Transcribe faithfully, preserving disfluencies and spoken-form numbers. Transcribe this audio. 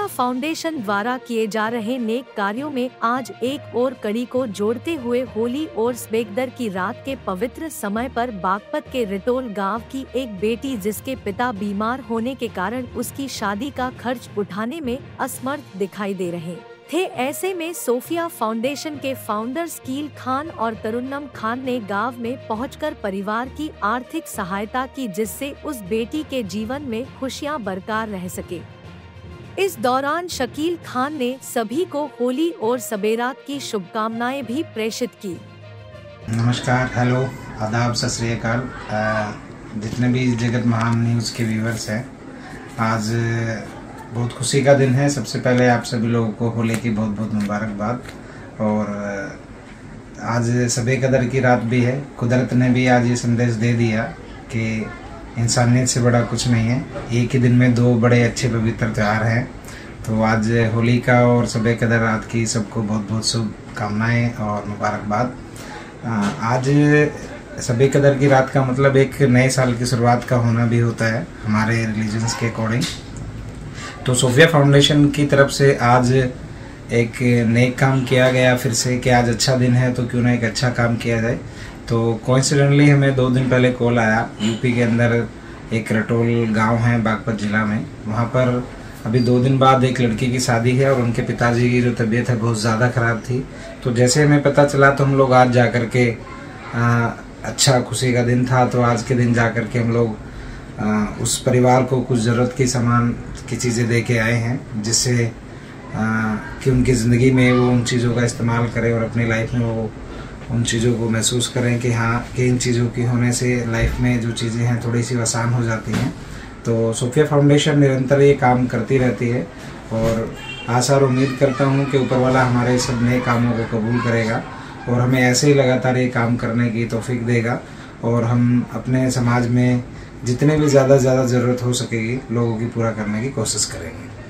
Sophia foundation द्वारा किए जा रहे नेक कार्यों में आज एक और कड़ी को जोड़ते हुए होली और सबेकदर की रात के पवित्र समय पर बागपत के रिटोल गांव की एक बेटी जिसके पिता बीमार होने के कारण उसकी शादी का खर्च उठाने में असमर्थ दिखाई दे रहे थे। ऐसे में सोफिया फाउंडेशन के फाउंडर शकील खान और तरुन्नम खान ने गांव में पहुंचकर परिवार की आर्थिक सहायता की, जिससे उस बेटी के जीवन में खुशियां बरकरार रह सके। इस दौरान शकील खान ने सभी को होली और सबेरात की शुभकामनाएं भी प्रेषित की। नमस्कार, हेलो, आदाब, सत श्री अकाल। जितने भी जगत महान न्यूज़ के व्यूवर्स हैं, आज बहुत खुशी का दिन है। सबसे पहले आप सभी लोगों को होली की बहुत बहुत मुबारकबाद। और आज सबेकदर की रात भी है। कुदरत ने भी आज ये संदेश दे दिया कि इंसानियत से बड़ा कुछ नहीं है। एक ही दिन में दो बड़े अच्छे पवित्र त्यौहार हैं। तो आज होली का और सबेकदर रात की सबको बहुत बहुत शुभकामनाएँ और मुबारकबाद। आज सबेकदर की रात का मतलब एक नए साल की शुरुआत का होना भी होता है हमारे रिलीजन्स के अकॉर्डिंग। तो सोफिया फाउंडेशन की तरफ से आज एक नेक काम किया गया फिर से कि आज अच्छा दिन है तो क्यों ना एक अच्छा काम किया जाए। तो कोइंसिडेंटली हमें दो दिन पहले कॉल आया। यूपी के अंदर एक रटोल गांव है बागपत जिला में, वहां पर अभी दो दिन बाद एक लड़की की शादी है और उनके पिताजी की जो तबीयत है बहुत ज़्यादा ख़राब थी। तो जैसे हमें पता चला तो हम लोग आज जा कर के आ, अच्छा खुशी का दिन था, तो आज के दिन जा कर के हम लोग आ, उस परिवार को कुछ ज़रूरत की सामान की चीज़ें दे के आए हैं, जिससे कि उनकी ज़िंदगी में वो उन चीज़ों का इस्तेमाल करें और अपनी लाइफ में वो उन चीज़ों को महसूस करें कि हाँ कि इन चीज़ों की होने से लाइफ में जो चीज़ें हैं थोड़ी सी आसान हो जाती हैं। तो सोफिया फाउंडेशन निरंतर ये काम करती रहती है और आशा और उम्मीद करता हूँ कि ऊपर वाला हमारे सब नए कामों को कबूल करेगा और हमें ऐसे ही लगातार ये काम करने की तौफीक देगा और हम अपने समाज में जितने भी ज़्यादा ज़्यादा ज़रूरत हो सकेगी लोगों की पूरा करने की कोशिश करेंगे।